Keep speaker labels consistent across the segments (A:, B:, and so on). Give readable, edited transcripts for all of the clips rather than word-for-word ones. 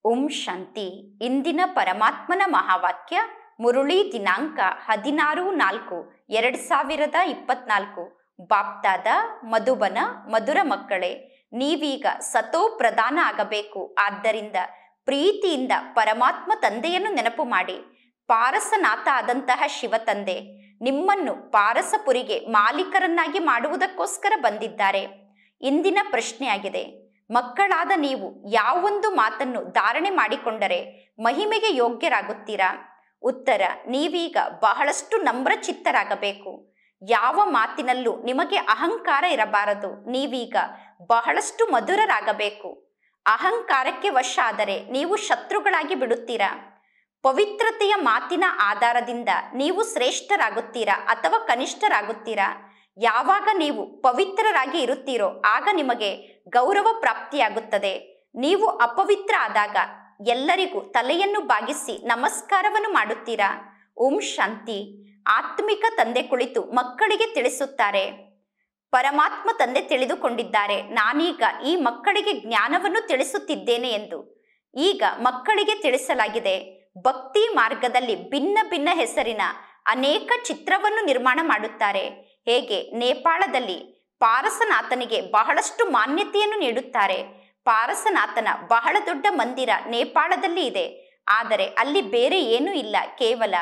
A: ಓಂ ಶಾಂತಿ. ಇಂದಿನ ಪರಮಾತ್ಮನ ಮಹಾವಾಕ್ಯ ಮುರುಳಿ ದಿನಾಂಕ 16/4/2024. ಬಾಪ್ದಾದ ಮಧುಬನ. ಮಧುರ ಮಕ್ಕಳೇ, ನೀವೀಗ ಸತೋ ಪ್ರಧಾನ ಆಗಬೇಕು. ಆದ್ದರಿಂದ ಪ್ರೀತಿಯಿಂದ ಪರಮಾತ್ಮ ತಂದೆಯನ್ನು ನೆನಪು ಮಾಡಿ. ಪಾರಸನಾಥ ಆದಂತಹ ಶಿವ ತಂದೆ ನಿಮ್ಮನ್ನು ಪಾರಸಪುರಿಗೆ ಮಾಲೀಕರನ್ನಾಗಿ ಮಾಡುವುದಕ್ಕೋಸ್ಕರ ಬಂದಿದ್ದಾರೆ. ಇಂದಿನ ಪ್ರಶ್ನೆಯಾಗಿದೆ, ಮಕ್ಕಳಾದ ನೀವು ಯಾವೊಂದು ಮಾತನ್ನು ಧಾರಣೆ ಮಾಡಿಕೊಂಡರೆ ಮಹಿಮೆಗೆ ಯೋಗ್ಯರಾಗುತ್ತೀರಾ? ಉತ್ತರ, ನೀವೀಗ ಬಹಳಷ್ಟು ನಮ್ರಚಿತ್ತರಾಗಬೇಕು. ಯಾವ ಮಾತಿನಲ್ಲೂ ನಿಮಗೆ ಅಹಂಕಾರ ಇರಬಾರದು. ನೀವೀಗ ಬಹಳಷ್ಟು ಮಧುರರಾಗಬೇಕು. ಅಹಂಕಾರಕ್ಕೆ ವಶ ಆದರೆ ನೀವು ಶತ್ರುಗಳಾಗಿ ಬಿಡುತ್ತೀರಾ. ಪವಿತ್ರತೆಯ ಮಾತಿನ ಆಧಾರದಿಂದ ನೀವು ಶ್ರೇಷ್ಠರಾಗುತ್ತೀರಾ ಅಥವಾ ಕನಿಷ್ಠರಾಗುತ್ತೀರಾ? ಯಾವಾಗ ನೀವು ಪವಿತ್ರರಾಗಿ ಇರುತ್ತೀರೋ ಆಗ ನಿಮಗೆ ಗೌರವ ಪ್ರಾಪ್ತಿಯಾಗುತ್ತದೆ. ನೀವು ಅಪವಿತ್ರ ಆದಾಗ ಎಲ್ಲರಿಗೂ ತಲೆಯನ್ನು ಬಾಗಿಸಿ ನಮಸ್ಕಾರವನ್ನು ಮಾಡುತ್ತೀರಾ. ಓಂ ಶಾಂತಿ. ಆತ್ಮಿಕ ತಂದೆ ಕುಳಿತು ಮಕ್ಕಳಿಗೆ ತಿಳಿಸುತ್ತಾರೆ. ಪರಮಾತ್ಮ ತಂದೆ ತಿಳಿದುಕೊಂಡಿದ್ದಾರೆ, ನಾನೀಗ ಈ ಮಕ್ಕಳಿಗೆ ಜ್ಞಾನವನ್ನು ತಿಳಿಸುತ್ತಿದ್ದೇನೆ ಎಂದು. ಈಗ ಮಕ್ಕಳಿಗೆ ತಿಳಿಸಲಾಗಿದೆ, ಭಕ್ತಿ ಮಾರ್ಗದಲ್ಲಿ ಭಿನ್ನ ಭಿನ್ನ ಹೆಸರಿನ ಅನೇಕ ಚಿತ್ರವನ್ನು ನಿರ್ಮಾಣ ಮಾಡುತ್ತಾರೆ. ಹೇಗೆ ನೇಪಾಳದಲ್ಲಿ ಪಾರಸನಾಥನಿಗೆ ಬಹಳಷ್ಟು ಮಾನ್ಯತೆಯನ್ನು ನೀಡುತ್ತಾರೆ. ಪಾರಸನಾಥನ ಬಹಳ ದೊಡ್ಡ ಮಂದಿರ ನೇಪಾಳದಲ್ಲಿ ಇದೆ. ಆದರೆ ಅಲ್ಲಿ ಬೇರೆ ಏನೂ ಇಲ್ಲ, ಕೇವಲ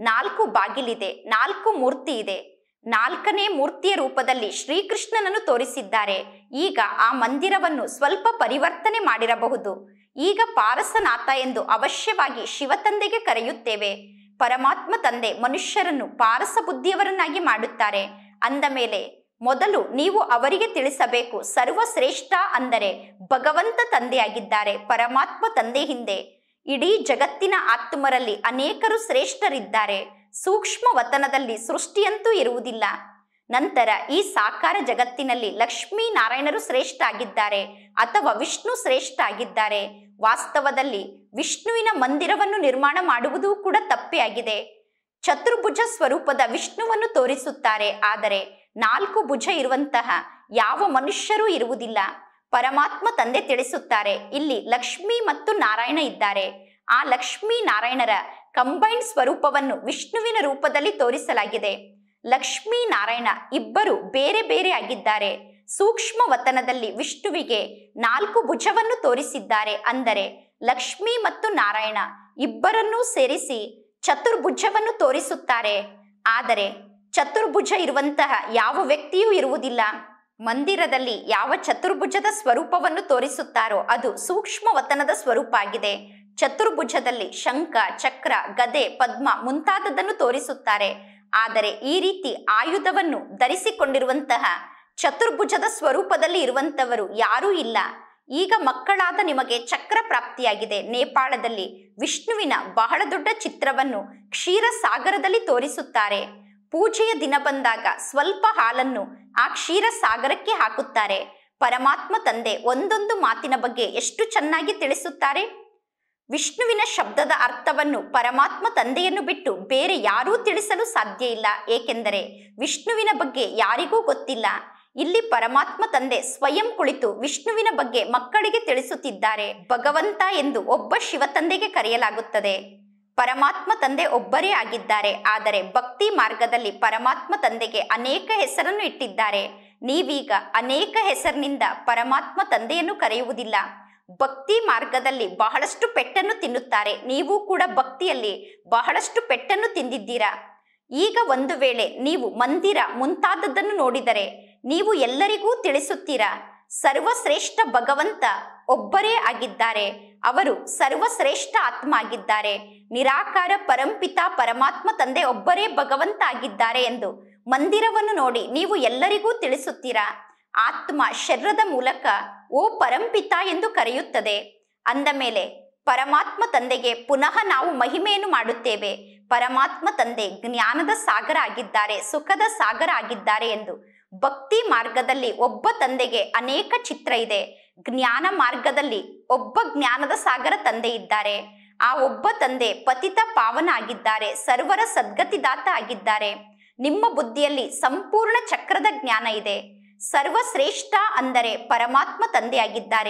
A: 4 ಬಾಗಿಲಿದೆ, 4 ಮೂರ್ತಿ ಇದೆ. 4ನೇ ಮೂರ್ತಿಯ ರೂಪದಲ್ಲಿ ಶ್ರೀಕೃಷ್ಣನನ್ನು ತೋರಿಸಿದ್ದಾರೆ. ಈಗ ಆ ಮಂದಿರವನ್ನು ಸ್ವಲ್ಪ ಪರಿವರ್ತನೆ ಮಾಡಿರಬಹುದು. ಈಗ ಪಾರಸನಾಥ ಎಂದು ಅವಶ್ಯವಾಗಿ ಶಿವತಂದೆಗೆ ಕರೆಯುತ್ತೇವೆ. ಪರಮಾತ್ಮ ತಂದೆ ಮನುಷ್ಯರನ್ನು ಪಾರಸ ಬುದ್ಧಿಯವರನ್ನಾಗಿ ಮಾಡುತ್ತಾರೆ. ಅಂದ ಮೇಲೆ ಮೊದಲು ನೀವು ಅವರಿಗೆ ತಿಳಿಸಬೇಕು, ಸರ್ವಶ್ರೇಷ್ಠ ಅಂದರೆ ಭಗವಂತ ತಂದೆಯಾಗಿದ್ದಾರೆ. ಪರಮಾತ್ಮ ತಂದೆ ಹಿಂದೆ ಇಡೀ ಜಗತ್ತಿನ ಆತ್ಮರಲ್ಲಿ ಅನೇಕರು ಶ್ರೇಷ್ಠರಿದ್ದಾರೆ. ಸೂಕ್ಷ್ಮ ವತನದಲ್ಲಿ ಸೃಷ್ಟಿಯಂತೂ ಇರುವುದಿಲ್ಲ. ನಂತರ ಈ ಸಾಕಾರ ಜಗತ್ತಿನಲ್ಲಿ ಲಕ್ಷ್ಮೀ ನಾರಾಯಣರು ಶ್ರೇಷ್ಠ ಆಗಿದ್ದಾರೆ ಅಥವಾ ವಿಷ್ಣು ಶ್ರೇಷ್ಠ ಆಗಿದ್ದಾರೆ. ವಾಸ್ತವದಲ್ಲಿ ವಿಷ್ಣುವಿನ ಮಂದಿರವನ್ನು ನಿರ್ಮಾಣ ಮಾಡುವುದು ಕೂಡ ತಪ್ಪೇ ಆಗಿದೆ. ಚತುರ್ಭುಜ ಸ್ವರೂಪದ ವಿಷ್ಣುವನ್ನು ತೋರಿಸುತ್ತಾರೆ, ಆದರೆ 4 ಭುಜ ಇರುವಂತಹ ಯಾವ ಮನುಷ್ಯರೂ ಇರುವುದಿಲ್ಲ. ಪರಮಾತ್ಮ ತಂದೆ ತಿಳಿಸುತ್ತಾರೆ, ಇಲ್ಲಿ ಲಕ್ಷ್ಮಿ ಮತ್ತು ನಾರಾಯಣ ಇದ್ದಾರೆ. ಆ ಲಕ್ಷ್ಮೀ ನಾರಾಯಣರ ಕಂಬೈನ್ಡ್ ಸ್ವರೂಪವನ್ನು ವಿಷ್ಣುವಿನ ರೂಪದಲ್ಲಿ ತೋರಿಸಲಾಗಿದೆ. ಲಕ್ಷ್ಮೀ ನಾರಾಯಣ ಇಬ್ಬರು ಬೇರೆ ಬೇರೆ ಆಗಿದ್ದಾರೆ. ಸೂಕ್ಷ್ಮ ವತನದಲ್ಲಿ ವಿಷ್ಣುವಿಗೆ 4 ಭುಜವನ್ನು ತೋರಿಸಿದ್ದಾರೆ. ಅಂದರೆ ಲಕ್ಷ್ಮಿ ಮತ್ತು ನಾರಾಯಣ ಇಬ್ಬರನ್ನೂ ಸೇರಿಸಿ ಚತುರ್ಭುಜವನ್ನು ತೋರಿಸುತ್ತಾರೆ. ಆದರೆ ಚತುರ್ಭುಜ ಇರುವಂತಹ ಯಾವ ವ್ಯಕ್ತಿಯೂ ಇರುವುದಿಲ್ಲ. ಮಂದಿರದಲ್ಲಿ ಯಾವ ಚತುರ್ಭುಜದ ಸ್ವರೂಪವನ್ನು ತೋರಿಸುತ್ತಾರೋ ಅದು ಸೂಕ್ಷ್ಮ ವತನದ ಸ್ವರೂಪ ಆಗಿದೆ. ಚತುರ್ಭುಜದಲ್ಲಿ ಶಂಖ, ಚಕ್ರ, ಗದೆ, ಪದ್ಮ ಮುಂತಾದದ್ದನ್ನು ತೋರಿಸುತ್ತಾರೆ. ಆದರೆ ಈ ರೀತಿ ಆಯುಧವನ್ನು ಧರಿಸಿಕೊಂಡಿರುವಂತಹ ಚತುರ್ಭುಜದ ಸ್ವರೂಪದಲ್ಲಿ ಇರುವಂತವರು ಯಾರೂ ಇಲ್ಲ. ಈಗ ಮಕ್ಕಳಾದ ನಿಮಗೆ ಚಕ್ರ ಪ್ರಾಪ್ತಿಯಾಗಿದೆ. ನೇಪಾಳದಲ್ಲಿ ವಿಷ್ಣುವಿನ ಬಹಳ ದೊಡ್ಡ ಚಿತ್ರವನ್ನು ಕ್ಷೀರಸಾಗರದಲ್ಲಿ ತೋರಿಸುತ್ತಾರೆ. ಪೂಜೆಯ ದಿನ ಬಂದಾಗ ಸ್ವಲ್ಪ ಹಾಲನ್ನು ಆ ಕ್ಷೀರಸಾಗರಕ್ಕೆ ಹಾಕುತ್ತಾರೆ. ಪರಮಾತ್ಮ ತಂದೆ ಒಂದೊಂದು ಮಾತಿನ ಬಗ್ಗೆ ಎಷ್ಟು ಚೆನ್ನಾಗಿ ತಿಳಿಸುತ್ತಾರೆ. ವಿಷ್ಣುವಿನ ಶಬ್ದದ ಅರ್ಥವನ್ನು ಪರಮಾತ್ಮ ತಂದೆಯನ್ನು ಬಿಟ್ಟು ಬೇರೆ ಯಾರೂ ತಿಳಿಸಲು ಸಾಧ್ಯ ಇಲ್ಲ. ಏಕೆಂದರೆ ವಿಷ್ಣುವಿನ ಬಗ್ಗೆ ಯಾರಿಗೂ ಗೊತ್ತಿಲ್ಲ. ಇಲ್ಲಿ ಪರಮಾತ್ಮ ತಂದೆ ಸ್ವಯಂ ಕುಳಿತು ವಿಷ್ಣುವಿನ ಬಗ್ಗೆ ಮಕ್ಕಳಿಗೆ ತಿಳಿಸುತ್ತಿದ್ದಾರೆ. ಭಗವಂತ ಎಂದು ಒಬ್ಬ ಶಿವ ತಂದೆಗೆ ಕರೆಯಲಾಗುತ್ತದೆ. ಪರಮಾತ್ಮ ತಂದೆ ಒಬ್ಬರೇ ಆಗಿದ್ದಾರೆ. ಆದರೆ ಭಕ್ತಿ ಮಾರ್ಗದಲ್ಲಿ ಪರಮಾತ್ಮ ತಂದೆಗೆ ಅನೇಕ ಹೆಸರನ್ನು ಇಟ್ಟಿದ್ದಾರೆ. ನೀವೀಗ ಅನೇಕ ಹೆಸರಿನಿಂದ ಪರಮಾತ್ಮ ತಂದೆಯನ್ನು ಕರೆಯುವುದಿಲ್ಲ. ಭಕ್ತಿ ಮಾರ್ಗದಲ್ಲಿ ಬಹಳಷ್ಟು ಪೆಟ್ಟನ್ನು ತಿನ್ನುತ್ತಾರೆ. ನೀವು ಕೂಡ ಭಕ್ತಿಯಲ್ಲಿ ಬಹಳಷ್ಟು ಪೆಟ್ಟನ್ನು ತಿಂದಿದ್ದೀರಾ. ಈಗ ಒಂದು ವೇಳೆ ನೀವು ಮಂದಿರ ಮುಂತಾದದ್ದನ್ನು ನೋಡಿದರೆ ನೀವು ಎಲ್ಲರಿಗೂ ತಿಳಿಸುತ್ತೀರಾ, ಸರ್ವಶ್ರೇಷ್ಠ ಭಗವಂತ ಒಬ್ಬರೇ ಆಗಿದ್ದಾರೆ. ಅವರು ಸರ್ವಶ್ರೇಷ್ಠ ಆತ್ಮ ಆಗಿದ್ದಾರೆ. ನಿರಾಕಾರ ಪರಂಪಿತ ಪರಮಾತ್ಮ ತಂದೆ ಒಬ್ಬರೇ ಭಗವಂತ ಆಗಿದ್ದಾರೆ ಎಂದು ಮಂದಿರವನ್ನು ನೋಡಿ ನೀವು ಎಲ್ಲರಿಗೂ ತಿಳಿಸುತ್ತೀರಾ. ಆತ್ಮ ಶರೀರದ ಮೂಲಕ ಓ ಪರಂಪಿತ ಎಂದು ಕರೆಯುತ್ತದೆ. ಅಂದ ಮೇಲೆ ಪರಮಾತ್ಮ ತಂದೆಗೆ ಪುನಃ ನಾವು ಮಹಿಮೆಯನ್ನು ಮಾಡುತ್ತೇವೆ. ಪರಮಾತ್ಮ ತಂದೆ ಜ್ಞಾನದ ಸಾಗರ ಆಗಿದ್ದಾರೆ, ಸುಖದ ಸಾಗರ ಆಗಿದ್ದಾರೆ ಎಂದು. ಭಕ್ತಿ ಮಾರ್ಗದಲ್ಲಿ ಒಬ್ಬ ತಂದೆಗೆ ಅನೇಕ ಚಿತ್ರ ಇದೆ. ಜ್ಞಾನ ಮಾರ್ಗದಲ್ಲಿ ಒಬ್ಬ ಜ್ಞಾನದ ಸಾಗರ ತಂದೆ ಇದ್ದಾರೆ. ಆ ಒಬ್ಬ ತಂದೆ ಪತಿತ ಪಾವನ ಆಗಿದ್ದಾರೆ, ಸರ್ವರ ಸದ್ಗತಿದಾತ ಆಗಿದ್ದಾರೆ. ನಿಮ್ಮ ಬುದ್ಧಿಯಲ್ಲಿ ಸಂಪೂರ್ಣ ಚಕ್ರದ ಜ್ಞಾನ ಇದೆ. ಸರ್ವಶ್ರೇಷ್ಠ ಅಂದರೆ ಪರಮಾತ್ಮ ತಂದೆಯಾಗಿದ್ದಾರೆ.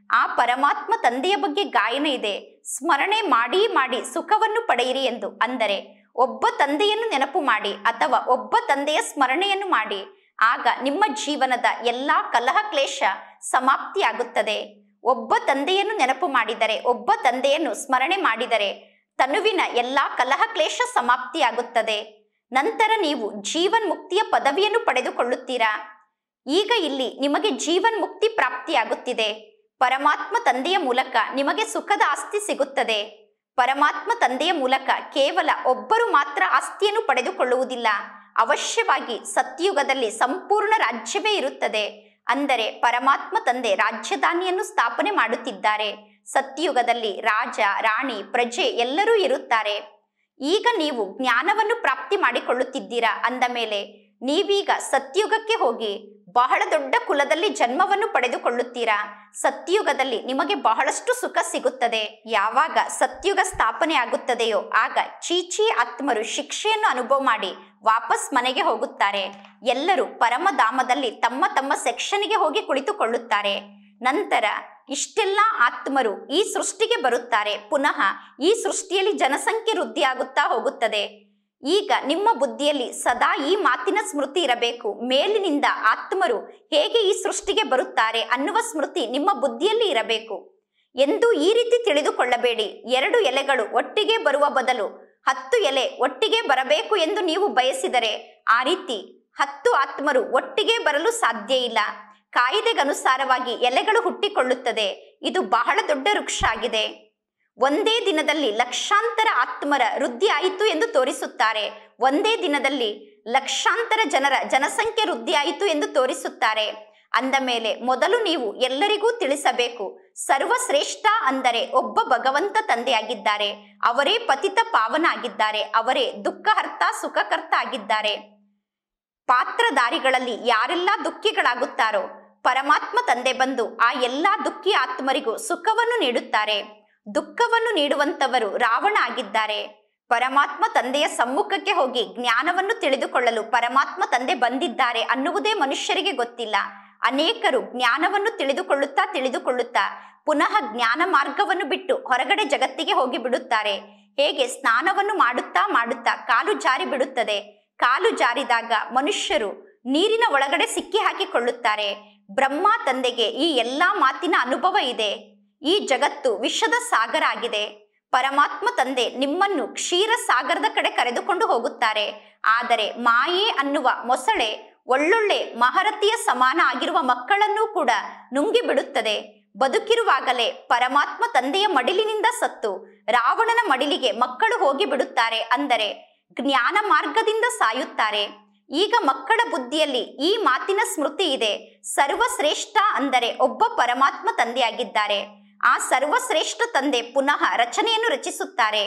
A: ಆ ಪರಮಾತ್ಮ ತಂದೆಯ ಬಗ್ಗೆ ಗಾಯನ ಇದೆ, ಸ್ಮರಣೆ ಮಾಡಿ ಮಾಡಿ ಸುಖವನ್ನು ಪಡೆಯಿರಿ ಎಂದು. ಅಂದರೆ ಒಬ್ಬ ತಂದೆಯನ್ನು ನೆನಪು ಮಾಡಿ ಅಥವಾ ಒಬ್ಬ ತಂದೆಯ ಸ್ಮರಣೆಯನ್ನು ಮಾಡಿ, ಆಗ ನಿಮ್ಮ ಜೀವನದ ಎಲ್ಲಾ ಕಲಹ ಕ್ಲೇಶ ಸಮಾಪ್ತಿಯಾಗುತ್ತದೆ. ಒಬ್ಬ ತಂದೆಯನ್ನು ನೆನಪು ಮಾಡಿದರೆ, ಒಬ್ಬ ತಂದೆಯನ್ನು ಸ್ಮರಣೆ ಮಾಡಿದರೆ ತನುವಿನ ಎಲ್ಲಾ ಕಲಹ ಕ್ಲೇಶ ಸಮಾಪ್ತಿಯಾಗುತ್ತದೆ. ನಂತರ ನೀವು ಜೀವನ್ ಮುಕ್ತಿಯ ಪದವಿಯನ್ನು ಪಡೆದುಕೊಳ್ಳುತ್ತೀರಾ. ಈಗ ಇಲ್ಲಿ ನಿಮಗೆ ಜೀವನ್ ಮುಕ್ತಿ ಪ್ರಾಪ್ತಿಯಾಗುತ್ತಿದೆ. ಪರಮಾತ್ಮ ತಂದೆಯ ಮೂಲಕ ನಿಮಗೆ ಸುಖದ ಆಸ್ತಿ ಸಿಗುತ್ತದೆ. ಪರಮಾತ್ಮ ತಂದೆಯ ಮೂಲಕ ಕೇವಲ ಒಬ್ಬರು ಮಾತ್ರ ಆಸ್ತಿಯನ್ನು ಪಡೆದುಕೊಳ್ಳುವುದಿಲ್ಲ, ಅವಶ್ಯವಾಗಿ ಸತ್ಯುಗದಲ್ಲಿ ಸಂಪೂರ್ಣ ರಾಜ್ಯವೇ ಇರುತ್ತದೆ. ಅಂದರೆ ಪರಮಾತ್ಮ ತಂದೆ ರಾಜ್ಯಧಾನಿಯನ್ನು ಸ್ಥಾಪನೆ ಮಾಡುತ್ತಿದ್ದಾರೆ. ಸತ್ಯುಗದಲ್ಲಿ ರಾಜ, ರಾಣಿ, ಪ್ರಜೆ ಎಲ್ಲರೂ ಇರುತ್ತಾರೆ. ಈಗ ನೀವು ಜ್ಞಾನವನ್ನು ಪ್ರಾಪ್ತಿ ಮಾಡಿಕೊಳ್ಳುತ್ತಿದ್ದೀರಾ ಅಂದ ಮೇಲೆ ನೀವೀಗ ಸತ್ಯುಗಕ್ಕೆ ಹೋಗಿ ಬಹಳ ದೊಡ್ಡ ಕುಲದಲ್ಲಿ ಜನ್ಮವನ್ನು ಪಡೆದುಕೊಳ್ಳುತ್ತೀರಾ. ಸತ್ಯುಗದಲ್ಲಿ ನಿಮಗೆ ಬಹಳಷ್ಟು ಸುಖ ಸಿಗುತ್ತದೆ. ಯಾವಾಗ ಸತ್ಯುಗ ಸ್ಥಾಪನೆ ಆಗುತ್ತದೆಯೋ ಆಗ ಚೀಚಿ ಆತ್ಮರು ಶಿಕ್ಷೆಯನ್ನು ಅನುಭವ ಮಾಡಿ ವಾಪಸ್ ಮನೆಗೆ ಹೋಗುತ್ತಾರೆ. ಎಲ್ಲರೂ ಪರಮಧಾಮದಲ್ಲಿ ತಮ್ಮ ತಮ್ಮ ಸೆಕ್ಷನ್ಗೆ ಹೋಗಿ ಕುಳಿತುಕೊಳ್ಳುತ್ತಾರೆ. ನಂತರ ಇಷ್ಟೆಲ್ಲ ಆತ್ಮರು ಈ ಸೃಷ್ಟಿಗೆ ಬರುತ್ತಾರೆ. ಪುನಃ ಈ ಸೃಷ್ಟಿಯಲ್ಲಿ ಜನಸಂಖ್ಯೆ ವೃದ್ಧಿಯಾಗುತ್ತಾ ಹೋಗುತ್ತದೆ. ಈಗ ನಿಮ್ಮ ಬುದ್ಧಿಯಲ್ಲಿ ಸದಾ ಈ ಮಾತಿನ ಸ್ಮೃತಿ ಇರಬೇಕು, ಮೇಲಿನಿಂದ ಆತ್ಮರು ಹೇಗೆ ಈ ಸೃಷ್ಟಿಗೆ ಬರುತ್ತಾರೆ ಅನ್ನುವ ಸ್ಮೃತಿ ನಿಮ್ಮ ಬುದ್ಧಿಯಲ್ಲಿ ಇರಬೇಕು ಎಂದು ಈ ರೀತಿ ತಿಳಿದುಕೊಳ್ಳಬೇಡಿ. 2 ಎಲೆಗಳು ಒಟ್ಟಿಗೆ ಬರುವ ಬದಲು 10 ಎಲೆ ಒಟ್ಟಿಗೆ ಬರಬೇಕು ಎಂದು ನೀವು ಬಯಸಿದರೆ ಆ ರೀತಿ 10 ಆತ್ಮರು ಒಟ್ಟಿಗೆ ಬರಲು ಸಾಧ್ಯ ಇಲ್ಲ. ಕಾಯಿದೆಗನುಸಾರವಾಗಿ ಎಲೆಗಳು ಹುಟ್ಟಿಕೊಳ್ಳುತ್ತದೆ. ಇದು ಬಹಳ ದೊಡ್ಡ ವೃಕ್ಷ ಆಗಿದೆ. ಒಂದೇ ದಿನದಲ್ಲಿ ಲಕ್ಷಾಂತರ ಆತ್ಮರ ವೃದ್ಧಿ ಆಯಿತು ಎಂದು ತೋರಿಸುತ್ತಾರೆ. ಒಂದೇ ದಿನದಲ್ಲಿ ಲಕ್ಷಾಂತರ ಜನರ ಜನಸಂಖ್ಯೆ ವೃದ್ಧಿ ಆಯಿತು ಎಂದು ತೋರಿಸುತ್ತಾರೆ. ಅಂದ ಮೇಲೆ ಮೊದಲು ನೀವು ಎಲ್ಲರಿಗೂ ತಿಳಿಸಬೇಕು, ಸರ್ವಶ್ರೇಷ್ಠ ಅಂದರೆ ಒಬ್ಬ ಭಗವಂತ ತಂದೆಯಾಗಿದ್ದಾರೆ. ಅವರೇ ಪತಿತ ಪಾವನ ಆಗಿದ್ದಾರೆ. ಅವರೇ ದುಃಖಹರ್ತ ಸುಖಕರ್ತ ಆಗಿದ್ದಾರೆ. ಪಾತ್ರಧಾರಿಗಳಲ್ಲಿ ಯಾರೆಲ್ಲ ದುಃಖಿಗಳಾಗುತ್ತಾರೋ ಪರಮಾತ್ಮ ತಂದೆ ಬಂದು ಆ ಎಲ್ಲಾ ದುಃಖಿ ಆತ್ಮರಿಗೂ ಸುಖವನ್ನು ನೀಡುತ್ತಾರೆ. ದುಃಖವನ್ನು ನೀಡುವಂತವರು ರಾವಣ ಆಗಿದ್ದಾರೆ. ಪರಮಾತ್ಮ ತಂದೆಯ ಸಮ್ಮುಖಕ್ಕೆ ಹೋಗಿ ಜ್ಞಾನವನ್ನು ತಿಳಿದುಕೊಳ್ಳಲು ಪರಮಾತ್ಮ ತಂದೆ ಬಂದಿದ್ದಾರೆ ಅನ್ನುವುದೇ ಮನುಷ್ಯರಿಗೆ ಗೊತ್ತಿಲ್ಲ. ಅನೇಕರು ಜ್ಞಾನವನ್ನು ತಿಳಿದುಕೊಳ್ಳುತ್ತಾ ಪುನಃ ಜ್ಞಾನ ಮಾರ್ಗವನ್ನು ಬಿಟ್ಟು ಹೊರಗಡೆ ಜಗತ್ತಿಗೆ ಹೋಗಿ ಬಿಡುತ್ತಾರೆ. ಹೇಗೆ ಸ್ನಾನವನ್ನು ಮಾಡುತ್ತಾ ಕಾಲು ಜಾರಿ ಬಿಡುತ್ತದೆ. ಕಾಲು ಜಾರಿದಾಗ ಮನುಷ್ಯರು ನೀರಿನ ಒಳಗಡೆ ಸಿಕ್ಕಿ ಹಾಕಿಕೊಳ್ಳುತ್ತಾರೆ. ಬ್ರಹ್ಮ ತಂದೆಗೆ ಈ ಎಲ್ಲಾ ಮಾತಿನ ಅನುಭವ ಇದೆ. ಈ ಜಗತ್ತು ವಿಷದ ಸಾಗರ ಆಗಿದೆ. ಪರಮಾತ್ಮ ತಂದೆ ನಿಮ್ಮನ್ನು ಕ್ಷೀರ ಸಾಗರದ ಕಡೆ ಕರೆದುಕೊಂಡು ಹೋಗುತ್ತಾರೆ. ಆದರೆ ಮಾಯೆ ಅನ್ನುವ ಮೊಸಳೆ ಒಳ್ಳೊಳ್ಳೆ ಮಹರತಿಯ ಸಮಾನ ಆಗಿರುವ ಮಕ್ಕಳನ್ನೂ ಕೂಡ ನುಂಗಿ ಬಿಡುತ್ತದೆ. ಬದುಕಿರುವಾಗಲೇ ಪರಮಾತ್ಮ ತಂದೆಯ ಮಡಿಲಿನಿಂದ ಸತ್ತು ರಾವಣನ ಮಡಿಲಿಗೆ ಮಕ್ಕಳು ಹೋಗಿ ಬಿಡುತ್ತಾರೆ. ಅಂದರೆ ಜ್ಞಾನ ಮಾರ್ಗದಿಂದ ಸಾಯುತ್ತಾರೆ. ಈಗ ಮಕ್ಕಳ ಬುದ್ಧಿಯಲ್ಲಿ ಈ ಮಾತಿನ ಸ್ಮೃತಿ ಇದೆ, ಸರ್ವಶ್ರೇಷ್ಠ ಅಂದರೆ ಒಬ್ಬ ಪರಮಾತ್ಮ ತಂದೆಯಾಗಿದ್ದಾರೆ. ಆ ಸರ್ವಶ್ರೇಷ್ಠ ತಂದೆ ಪುನಃ ರಚನೆಯನ್ನು ರಚಿಸುತ್ತಾರೆ.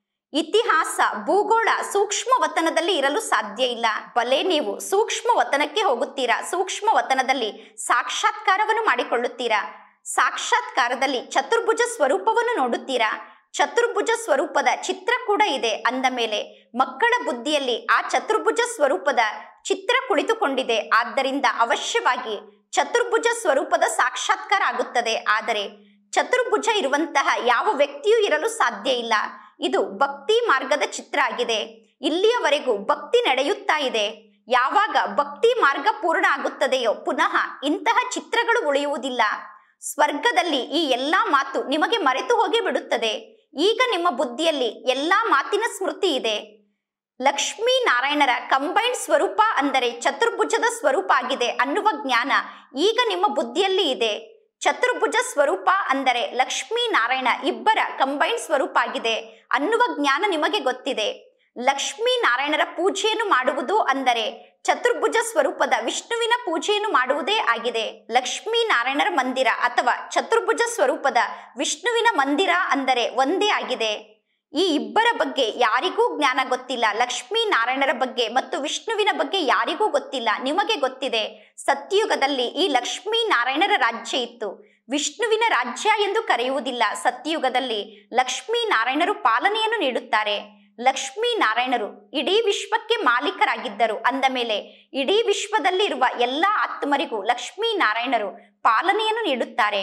A: ಇತಿಹಾಸ, ಭೂಗೋಳ ಸೂಕ್ಷ್ಮ ವತನದಲ್ಲಿ ಇರಲು ಸಾಧ್ಯ ಇಲ್ಲ. ಭಲೆ ನೀವು ಸೂಕ್ಷ್ಮ ವತನಕ್ಕೆ ಹೋಗುತ್ತೀರಾ, ಸೂಕ್ಷ್ಮ ವತನದಲ್ಲಿ ಸಾಕ್ಷಾತ್ಕಾರವನ್ನು ಮಾಡಿಕೊಳ್ಳುತ್ತೀರಾ. ಸಾಕ್ಷಾತ್ಕಾರದಲ್ಲಿ ಚತುರ್ಭುಜ ಸ್ವರೂಪವನ್ನು ನೋಡುತ್ತೀರಾ. ಚತುರ್ಭುಜ ಸ್ವರೂಪದ ಚಿತ್ರ ಕೂಡ ಇದೆ. ಅಂದ ಮೇಲೆ ಮಕ್ಕಳ ಬುದ್ಧಿಯಲ್ಲಿ ಆ ಚತುರ್ಭುಜ ಸ್ವರೂಪದ ಚಿತ್ರ ಕುಳಿತುಕೊಂಡಿದೆ. ಆದ್ದರಿಂದ ಅವಶ್ಯವಾಗಿ ಚತುರ್ಭುಜ ಸ್ವರೂಪದ ಸಾಕ್ಷಾತ್ಕಾರ ಆಗುತ್ತದೆ. ಆದರೆ ಚತುರ್ಭುಜ ಇರುವಂತಹ ಯಾವ ವ್ಯಕ್ತಿಯೂ ಇರಲು ಸಾಧ್ಯ ಇಲ್ಲ. ಇದು ಭಕ್ತಿ ಮಾರ್ಗದ ಚಿತ್ರ ಆಗಿದೆ. ಇಲ್ಲಿಯವರೆಗೂ ಭಕ್ತಿ ನಡೆಯುತ್ತಾ ಇದೆ. ಯಾವಾಗ ಭಕ್ತಿ ಮಾರ್ಗ ಪೂರ್ಣ ಆಗುತ್ತದೆಯೋ ಪುನಃ ಇಂತಹ ಚಿತ್ರಗಳು ಉಳಿಯುವುದಿಲ್ಲ. ಸ್ವರ್ಗದಲ್ಲಿ ಈ ಎಲ್ಲಾ ಮಾತು ನಿಮಗೆ ಮರೆತು ಹೋಗಿ ಬಿಡುತ್ತದೆ. ಈಗ ನಿಮ್ಮ ಬುದ್ಧಿಯಲ್ಲಿ ಎಲ್ಲಾ ಮಾತಿನ ಸ್ಮೃತಿ ಇದೆ. ಲಕ್ಷ್ಮೀ ನಾರಾಯಣರ ಕಂಬೈನ್ಡ್ ಸ್ವರೂಪ ಅಂದರೆ ಚತುರ್ಭುಜದ ಸ್ವರೂಪ ಆಗಿದೆ ಅನ್ನುವ ಜ್ಞಾನ ಈಗ ನಿಮ್ಮ ಬುದ್ಧಿಯಲ್ಲಿ ಇದೆ. ಚತುರ್ಭುಜ ಸ್ವರೂಪ ಅಂದರೆ ಲಕ್ಷ್ಮೀ ನಾರಾಯಣ ಇಬ್ಬರ ಕಂಬೈನ್ಡ್ ಸ್ವರೂಪ ಆಗಿದೆ ಅನ್ನುವ ಜ್ಞಾನ ನಿಮಗೆ ಗೊತ್ತಿದೆ. ಲಕ್ಷ್ಮೀ ನಾರಾಯಣರ ಪೂಜೆಯನ್ನು ಮಾಡುವುದು ಅಂದರೆ ಚತುರ್ಭುಜ ಸ್ವರೂಪದ ವಿಷ್ಣುವಿನ ಪೂಜೆಯನ್ನು ಮಾಡುವುದೇ ಆಗಿದೆ. ಲಕ್ಷ್ಮೀ ನಾರಾಯಣರ ಮಂದಿರ ಅಥವಾ ಚತುರ್ಭುಜ ಸ್ವರೂಪದ ವಿಷ್ಣುವಿನ ಮಂದಿರ ಅಂದರೆ ಒಂದೇ ಆಗಿದೆ. ಈ ಇಬ್ಬರ ಬಗ್ಗೆ ಯಾರಿಗೂ ಜ್ಞಾನ ಗೊತ್ತಿಲ್ಲ. ಲಕ್ಷ್ಮೀ ನಾರಾಯಣರ ಬಗ್ಗೆ ಮತ್ತು ವಿಷ್ಣುವಿನ ಬಗ್ಗೆ ಯಾರಿಗೂ ಗೊತ್ತಿಲ್ಲ. ನಿಮಗೆ ಗೊತ್ತಿದೆ, ಸತ್ಯಯುಗದಲ್ಲಿ ಈ ಲಕ್ಷ್ಮೀ ನಾರಾಯಣರ ರಾಜ್ಯ ಇತ್ತು. ವಿಷ್ಣುವಿನ ರಾಜ್ಯ ಎಂದು ಕರೆಯುವುದಿಲ್ಲ. ಸತ್ಯಯುಗದಲ್ಲಿ ಲಕ್ಷ್ಮೀ ನಾರಾಯಣರು ಪಾಲನೆಯನ್ನು ನೀಡುತ್ತಾರೆ. ಲಕ್ಷ್ಮೀ ನಾರಾಯಣರು ಇಡೀ ವಿಶ್ವಕ್ಕೆ ಮಾಲೀಕರಾಗಿದ್ದರು. ಅಂದ ಮೇಲೆ ಇಡೀ ವಿಶ್ವದಲ್ಲಿರುವ ಎಲ್ಲ ಆತ್ಮರಿಗೂ ಲಕ್ಷ್ಮೀ ನಾರಾಯಣರು ಪಾಲನೆಯನ್ನು ನೀಡುತ್ತಾರೆ.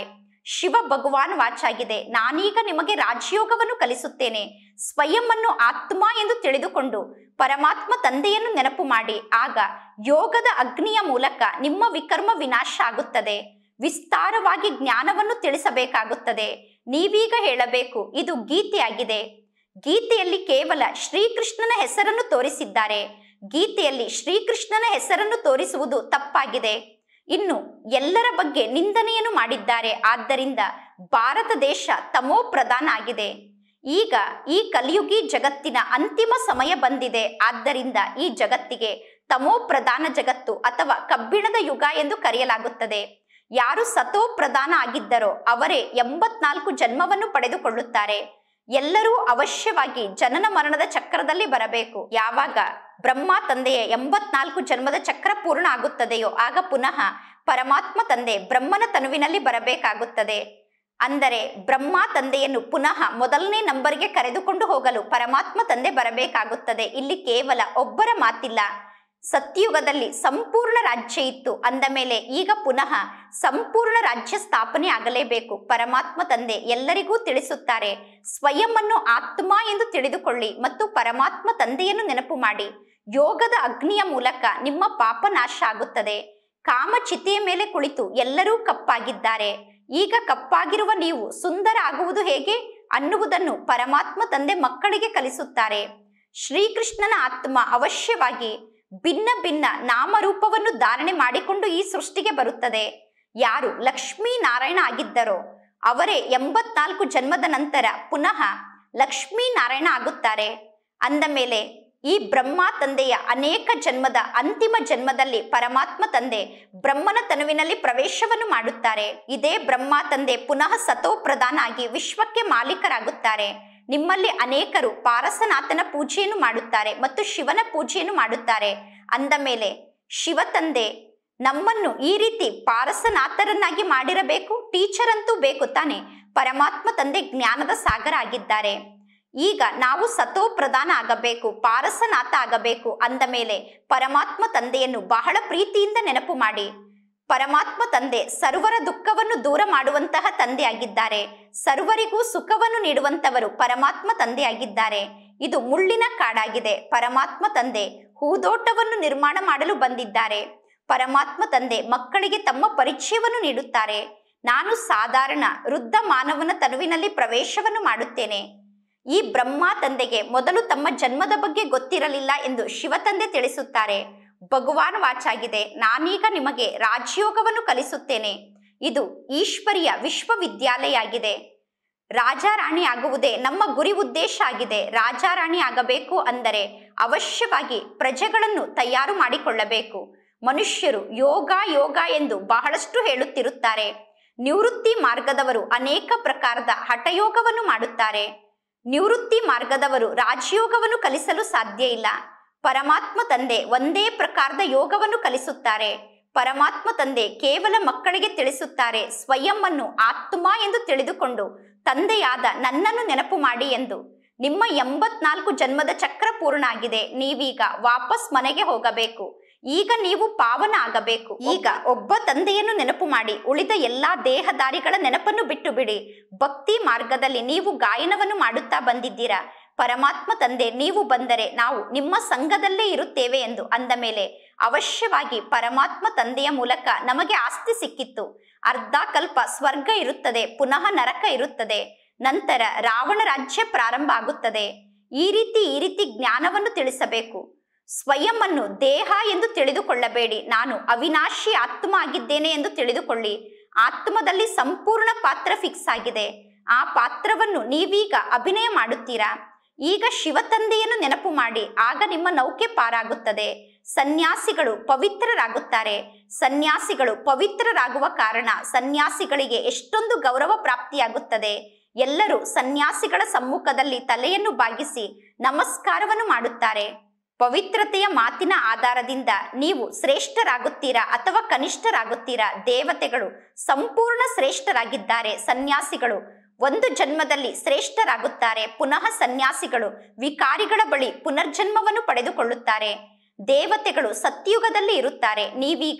A: ಶಿವ ಭಗವಾನ್ ವಾಚಾಗಿದೆ, ನಾನೀಗ ನಿಮಗೆ ರಾಜಯೋಗವನ್ನು ಕಲಿಸುತ್ತೇನೆ. ಸ್ವಯಂ ಅನ್ನು ಆತ್ಮ ಎಂದು ತಿಳಿದುಕೊಂಡು ಪರಮಾತ್ಮ ತಂದೆಯನ್ನು ನೆನಪು ಮಾಡಿ. ಆಗ ಯೋಗದ ಅಗ್ನಿಯ ಮೂಲಕ ನಿಮ್ಮ ವಿಕರ್ಮ ವಿನಾಶ ಆಗುತ್ತದೆ. ವಿಸ್ತಾರವಾಗಿ ಜ್ಞಾನವನ್ನು ತಿಳಿಸಬೇಕಾಗುತ್ತದೆ. ನೀವೀಗ ಹೇಳಬೇಕು, ಇದು ಗೀತೆಯಾಗಿದೆ. ಗೀತೆಯಲ್ಲಿ ಕೇವಲ ಶ್ರೀಕೃಷ್ಣನ ಹೆಸರನ್ನು ತೋರಿಸಿದ್ದಾರೆ. ಗೀತೆಯಲ್ಲಿ ಶ್ರೀಕೃಷ್ಣನ ಹೆಸರನ್ನು ತೋರಿಸುವುದು ತಪ್ಪಾಗಿದೆ. ಇನ್ನು ಎಲ್ಲರ ಬಗ್ಗೆ ನಿಂದನೆಯನ್ನು ಮಾಡಿದ್ದಾರೆ. ಆದ್ದರಿಂದ ಭಾರತ ದೇಶ ತಮೋ ಪ್ರಧಾನ ಆಗಿದೆ. ಈಗ ಈ ಕಲಿಯುಗಿ ಜಗತ್ತಿನ ಅಂತಿಮ ಸಮಯ ಬಂದಿದೆ. ಆದ್ದರಿಂದ ಈ ಜಗತ್ತಿಗೆ ತಮೋ ಪ್ರಧಾನ ಜಗತ್ತು ಅಥವಾ ಕಬ್ಬಿಣದ ಯುಗ ಎಂದು ಕರೆಯಲಾಗುತ್ತದೆ. ಯಾರು ಸತೋ ಪ್ರಧಾನ ಆಗಿದ್ದರೋ ಅವರೇ 84 ಜನ್ಮವನ್ನು ಪಡೆದುಕೊಳ್ಳುತ್ತಾರೆ. ಎಲ್ಲರೂ ಅವಶ್ಯವಾಗಿ ಜನನ ಮರಣದ ಚಕ್ರದಲ್ಲಿ ಬರಬೇಕು. ಯಾವಾಗ ಬ್ರಹ್ಮ ತಂದೆಯ 84 ಜನ್ಮದ ಚಕ್ರ ಪೂರ್ಣ ಆಗುತ್ತದೆಯೋ ಆಗ ಪುನಃ ಪರಮಾತ್ಮ ತಂದೆ ಬ್ರಹ್ಮನ ತನುವಿನಲ್ಲಿ ಬರಬೇಕಾಗುತ್ತದೆ. ಅಂದರೆ ಬ್ರಹ್ಮ ತಂದೆಯನ್ನು ಪುನಃ ಮೊದಲನೇ ನಂಬರ್ಗೆ ಕರೆದುಕೊಂಡು ಹೋಗಲು ಪರಮಾತ್ಮ ತಂದೆ ಬರಬೇಕಾಗುತ್ತದೆ. ಇಲ್ಲಿ ಕೇವಲ ಒಬ್ಬರ ಮಾತಿಲ್ಲ. ಸತ್ಯಯುಗದಲ್ಲಿ ಸಂಪೂರ್ಣ ರಾಜ್ಯ ಇತ್ತು. ಅಂದ ಮೇಲೆ ಈಗ ಪುನಃ ಸಂಪೂರ್ಣ ರಾಜ್ಯ ಸ್ಥಾಪನೆ ಆಗಲೇಬೇಕು. ಪರಮಾತ್ಮ ತಂದೆ ಎಲ್ಲರಿಗೂ ತಿಳಿಸುತ್ತಾರೆ, ಸ್ವಯಂ ಅನ್ನು ಆತ್ಮ ಎಂದು ತಿಳಿದುಕೊಳ್ಳಿ ಮತ್ತು ಪರಮಾತ್ಮ ತಂದೆಯನ್ನು ನೆನಪು ಮಾಡಿ. ಯೋಗದ ಅಗ್ನಿಯ ಮೂಲಕ ನಿಮ್ಮ ಪಾಪ ನಾಶ ಆಗುತ್ತದೆ. ಕಾಮಚಿತೆಯ ಮೇಲೆ ಕುಳಿತು ಎಲ್ಲರೂ ಕಪ್ಪಾಗಿದ್ದಾರೆ. ಈಗ ಕಪ್ಪಾಗಿರುವ ನೀವು ಸುಂದರ ಆಗುವುದು ಹೇಗೆ ಅನ್ನುವುದನ್ನು ಪರಮಾತ್ಮ ತಂದೆ ಮಕ್ಕಳಿಗೆ ಕಲಿಸುತ್ತಾರೆ. ಶ್ರೀಕೃಷ್ಣನ ಆತ್ಮ ಅವಶ್ಯವಾಗಿ ಭಿನ್ನ ಭಿನ್ನ ನಾಮರೂಪವನ್ನು ಧಾರಣೆ ಮಾಡಿಕೊಂಡು ಈ ಸೃಷ್ಟಿಗೆ ಬರುತ್ತದೆ. ಯಾರು ಲಕ್ಷ್ಮೀ ನಾರಾಯಣ ಆಗಿದ್ದರೋ ಅವರೇ 84 ಜನ್ಮದ ನಂತರ ಪುನಃ ಲಕ್ಷ್ಮೀ ನಾರಾಯಣ ಆಗುತ್ತಾರೆ. ಅಂದ ಮೇಲೆ ಈ ಬ್ರಹ್ಮ ತಂದೆಯ ಅನೇಕ ಜನ್ಮದ ಅಂತಿಮ ಜನ್ಮದಲ್ಲಿ ಪರಮಾತ್ಮ ತಂದೆ ಬ್ರಹ್ಮನ ತನುವಿನಲ್ಲಿ ಪ್ರವೇಶವನ್ನು ಮಾಡುತ್ತಾರೆ. ಇದೇ ಬ್ರಹ್ಮ ತಂದೆ ಪುನಃ ಸತೋ ಪ್ರಧಾನ ಆಗಿ ವಿಶ್ವಕ್ಕೆ ಮಾಲೀಕರಾಗುತ್ತಾರೆ. ನಿಮ್ಮಲ್ಲಿ ಅನೇಕರು ಪಾರಸನಾಥನ ಪೂಜೆಯನ್ನು ಮಾಡುತ್ತಾರೆ ಮತ್ತು ಶಿವನ ಪೂಜೆಯನ್ನು ಮಾಡುತ್ತಾರೆ. ಅಂದ ಮೇಲೆ ಶಿವ ತಂದೆ ನಮ್ಮನ್ನು ಈ ರೀತಿ ಪಾರಸನಾಥರನ್ನಾಗಿ ಮಾಡಿರಬೇಕು. ಟೀಚರ್ ಅಂತೂ ಬೇಕು ತಾನೆ. ಪರಮಾತ್ಮ ತಂದೆ ಜ್ಞಾನದ ಸಾಗರ ಆಗಿದ್ದಾರೆ. ಈಗ ನಾವು ಸತೋ ಪ್ರಧಾನ ಆಗಬೇಕು, ಪಾರಸನಾಥ ಆಗಬೇಕು. ಅಂದ ಮೇಲೆ ಪರಮಾತ್ಮ ತಂದೆಯನ್ನು ಬಹಳ ಪ್ರೀತಿಯಿಂದ ನೆನಪು ಮಾಡಿ. ಪರಮಾತ್ಮ ತಂದೆ ಸರ್ವರ ದುಃಖವನ್ನು ದೂರ ಮಾಡುವಂತಹ ತಂದೆ ಆಗಿದ್ದಾರೆ. ಸರ್ವರಿಗೂ ಸುಖವನ್ನು ನೀಡುವಂತವರು ಪರಮಾತ್ಮ ತಂದೆ ಆಗಿದ್ದಾರೆ. ಇದು ಮುಳ್ಳಿನ ಕಾಡಾಗಿದೆ. ಪರಮಾತ್ಮ ತಂದೆ ಹೂದೋಟವನ್ನು ನಿರ್ಮಾಣ ಮಾಡಲು ಬಂದಿದ್ದಾರೆ. ಪರಮಾತ್ಮ ತಂದೆ ಮಕ್ಕಳಿಗೆ ತಮ್ಮ ಪರಿಚಯವನ್ನು ನೀಡುತ್ತಾರೆ. ನಾನು ಸಾಧಾರಣ ವೃದ್ಧ ಮಾನವನ ತನುವಿನಲ್ಲಿ ಪ್ರವೇಶವನ್ನು ಮಾಡುತ್ತೇನೆ. ಈ ಬ್ರಹ್ಮ ತಂದೆಗೆ ಮೊದಲು ತಮ್ಮ ಜನ್ಮದ ಬಗ್ಗೆ ಗೊತ್ತಿರಲಿಲ್ಲ ಎಂದು ಶಿವ ತಂದೆ ತಿಳಿಸುತ್ತಾರೆ. ಭಗವಾನ್ ವಾಚಾಗಿದೆ, ನಾನೀಗ ನಿಮಗೆ ರಾಜಯೋಗವನ್ನು ಕಲಿಸುತ್ತೇನೆ. ಇದು ಈಶ್ವರಿಯ ವಿಶ್ವವಿದ್ಯಾಲಯ ಆಗಿದೆ. ರಾಜಾರಾಣಿ ಆಗುವುದೇ ನಮ್ಮ ಗುರಿ ಉದ್ದೇಶ ಆಗಿದೆ. ರಾಜಾರಾಣಿ ಆಗಬೇಕು ಅಂದರೆ ಅವಶ್ಯವಾಗಿ ಪ್ರಜೆಗಳನ್ನು ತಯಾರು ಮಾಡಿಕೊಳ್ಳಬೇಕು. ಮನುಷ್ಯರು ಯೋಗ ಯೋಗ ಎಂದು ಬಹಳಷ್ಟು ಹೇಳುತ್ತಿರುತ್ತಾರೆ. ನಿವೃತ್ತಿ ಮಾರ್ಗದವರು ಅನೇಕ ಪ್ರಕಾರದ ಹಠಯೋಗವನ್ನು ಮಾಡುತ್ತಾರೆ. ನಿವೃತ್ತಿ ಮಾರ್ಗದವರು ರಾಜಯೋಗವನ್ನು ಕಲಿಸಲು ಸಾಧ್ಯ ಇಲ್ಲ. ಪರಮಾತ್ಮ ತಂದೆ ಒಂದೇ ಪ್ರಕಾರದ ಯೋಗವನ್ನು ಕಲಿಸುತ್ತಾರೆ. ಪರಮಾತ್ಮ ತಂದೆ ಕೇವಲ ಮಕ್ಕಳಿಗೆ ತಿಳಿಸುತ್ತಾರೆ, ಸ್ವಯಂ ಅನ್ನು ಆತ್ಮ ಎಂದು ತಿಳಿದುಕೊಂಡು ತಂದೆಯಾದ ನನ್ನನ್ನು ನೆನಪು ಮಾಡಿ ಎಂದು. ನಿಮ್ಮ 84 ಜನ್ಮದ ಚಕ್ರ ಪೂರ್ಣ ಆಗಿದೆ. ನೀವೀಗ ವಾಪಸ್ ಮನೆಗೆ ಹೋಗಬೇಕು. ಈಗ ನೀವು ಪಾವನ ಆಗಬೇಕು. ಈಗ ಒಬ್ಬ ತಂದೆಯನ್ನು ನೆನಪು ಮಾಡಿ. ಉಳಿದ ಎಲ್ಲಾ ದೇಹದಾರಿಗಳ ನೆನಪನ್ನು ಬಿಟ್ಟು ಬಿಡಿ. ಭಕ್ತಿ ಮಾರ್ಗದಲ್ಲಿ ನೀವು ಗಾಯನವನ್ನು ಮಾಡುತ್ತಾ ಬಂದಿದ್ದೀರಾ. ಪರಮಾತ್ಮ ತಂದೆ ನೀವು ಬಂದರೆ ನಾವು ನಿಮ್ಮ ಸಂಘದಲ್ಲೇ ಇರುತ್ತೇವೆ ಎಂದು ಅಂದ ಮೇಲೆ ಅವಶ್ಯವಾಗಿ ಪರಮಾತ್ಮ ತಂದೆಯ ಮೂಲಕ ನಮಗೆ ಆಸ್ತಿ ಸಿಕ್ಕಿತ್ತು. ಅರ್ಧ ಕಲ್ಪ ಸ್ವರ್ಗ ಇರುತ್ತದೆ, ಪುನಃ ನರಕ ಇರುತ್ತದೆ, ನಂತರ ರಾವಣ ರಾಜ್ಯ ಪ್ರಾರಂಭ ಆಗುತ್ತದೆ. ಈ ರೀತಿ ಜ್ಞಾನವನ್ನು ತಿಳಿಸಬೇಕು. ಸ್ವಯಂ ಅನ್ನು ದೇಹ ಎಂದು ತಿಳಿದುಕೊಳ್ಳಬೇಡಿ. ನಾನು ಅವಿನಾಶಿ ಆತ್ಮ ಆಗಿದ್ದೇನೆ ಎಂದು ತಿಳಿದುಕೊಳ್ಳಿ. ಆತ್ಮದಲ್ಲಿ ಸಂಪೂರ್ಣ ಪಾತ್ರ ಫಿಕ್ಸ್ ಆಗಿದೆ. ಆ ಪಾತ್ರವನ್ನು ನೀವೀಗ ಅಭಿನಯ ಮಾಡುತ್ತೀರಾ. ಈಗ ಶಿವ ತಂದೆಯನ್ನು ನೆನಪು ಮಾಡಿ. ಆಗ ನಿಮ್ಮ ನೌಕೆ ಪಾರಾಗುತ್ತದೆ. ಸನ್ಯಾಸಿಗಳು ಪವಿತ್ರರಾಗುತ್ತಾರೆ. ಸನ್ಯಾಸಿಗಳು ಪವಿತ್ರರಾಗುವ ಕಾರಣ ಸನ್ಯಾಸಿಗಳಿಗೆ ಎಷ್ಟೊಂದು ಗೌರವ ಪ್ರಾಪ್ತಿಯಾಗುತ್ತದೆ. ಎಲ್ಲರೂ ಸನ್ಯಾಸಿಗಳ ಸಮ್ಮುಖದಲ್ಲಿ ತಲೆಯನ್ನು ಬಾಗಿಸಿ ನಮಸ್ಕಾರವನ್ನು ಮಾಡುತ್ತಾರೆ. ಪವಿತ್ರತೆಯ ಮಾತಿನ ಆಧಾರದಿಂದ ನೀವು ಶ್ರೇಷ್ಠರಾಗುತ್ತೀರಾ ಅಥವಾ ಕನಿಷ್ಠರಾಗುತ್ತೀರಾ. ದೇವತೆಗಳು ಸಂಪೂರ್ಣ ಶ್ರೇಷ್ಠರಾಗಿದ್ದಾರೆ. ಸನ್ಯಾಸಿಗಳು ಒಂದು ಜನ್ಮದಲ್ಲಿ ಶ್ರೇಷ್ಠರಾಗುತ್ತಾರೆ. ಪುನಃ ಸನ್ಯಾಸಿಗಳು ವಿಕಾರಿಗಳ ಬಳಿ ಪುನರ್ಜನ್ಮವನ್ನು ಪಡೆದುಕೊಳ್ಳುತ್ತಾರೆ. ದೇವತೆಗಳು ಸತ್ಯುಗದಲ್ಲಿ ಇರುತ್ತಾರೆ. ನೀವೀಗ